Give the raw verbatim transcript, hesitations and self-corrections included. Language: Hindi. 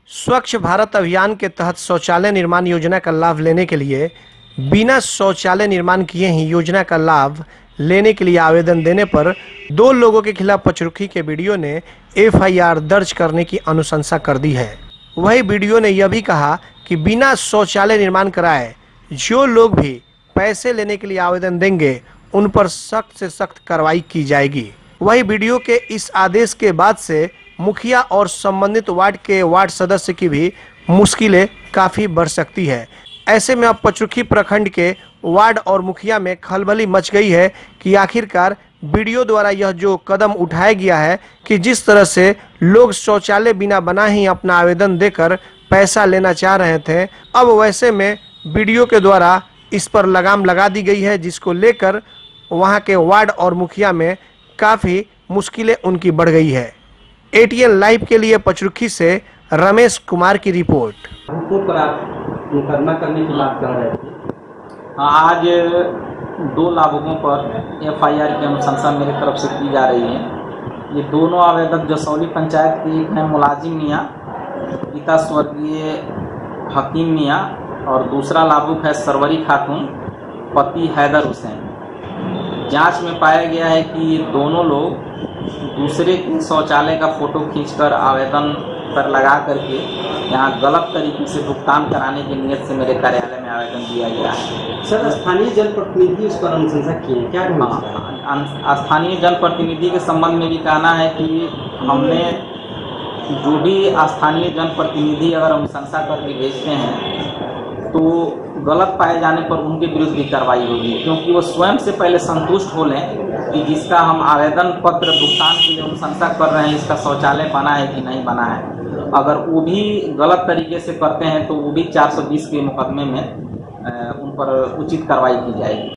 स्वच्छ भारत अभियान के तहत शौचालय निर्माण योजना का लाभ लेने के लिए बिना शौचालय निर्माण किए ही योजना का लाभ लेने के लिए आवेदन देने पर दो लोगों के खिलाफ पचरुखी के वीडियो ने एफ आई आर दर्ज करने की अनुशंसा कर दी है। वही वीडियो ने यह भी कहा कि बिना शौचालय निर्माण कराए जो लोग भी पैसे लेने के लिए आवेदन देंगे उन पर सख्त से सख्त कार्रवाई की जाएगी। वही वीडियो के इस आदेश के बाद से मुखिया और संबंधित वार्ड के वार्ड सदस्य की भी मुश्किलें काफ़ी बढ़ सकती है। ऐसे में अब पचरुखी प्रखंड के वार्ड और मुखिया में खलबली मच गई है कि आखिरकार वीडियो द्वारा यह जो कदम उठाया गया है कि जिस तरह से लोग शौचालय बिना बना ही अपना आवेदन देकर पैसा लेना चाह रहे थे, अब वैसे में वीडियो के द्वारा इस पर लगाम लगा दी गई है, जिसको लेकर वहां के वार्ड और मुखिया में काफ़ी मुश्किलें उनकी बढ़ गई है। ए टी एन लाइव के लिए पचरुखी से रमेश कुमार की रिपोर्ट। पर आप मुकदमा करने की बात कर रहे थे। आज दो लाभुकों पर एफ आई आर की अनुशंसा मेरी तरफ से की जा रही है। ये दोनों आवेदक जसौली पंचायत के एक हैं मुलाजिम मियाँ, पिता स्वर्गीय हकीम मियाँ, और दूसरा लाभुक है सरवरी खातून, पति हैदर हुसैन। जांच में पाया गया है कि ये दोनों लोग दूसरे के शौचालय का फोटो खींचकर आवेदन पर लगा करके यहाँ गलत तरीके से भुगतान कराने की नियत से मेरे कार्यालय में आवेदन दिया गया है। सर, स्थानीय जनप्रतिनिधि उस पर अनुशंसा किए हैं, क्या हाँ, स्थानीय जनप्रतिनिधि के संबंध में भी कहना है कि हमने जो भी स्थानीय जनप्रतिनिधि अगर अनुशंसा करके भेजते हैं तो गलत पाए जाने पर उनके विरुद्ध भी कार्रवाई होगी, क्योंकि वो स्वयं से पहले संतुष्ट हो लें कि जिसका हम आवेदन पत्र भुगतान के लिए अनुशंसा कर रहे हैं इसका शौचालय बना है कि नहीं बना है। अगर वो भी गलत तरीके से करते हैं तो वो भी चार सौ बीस के मुकदमे में उन पर उचित कार्रवाई की जाएगी।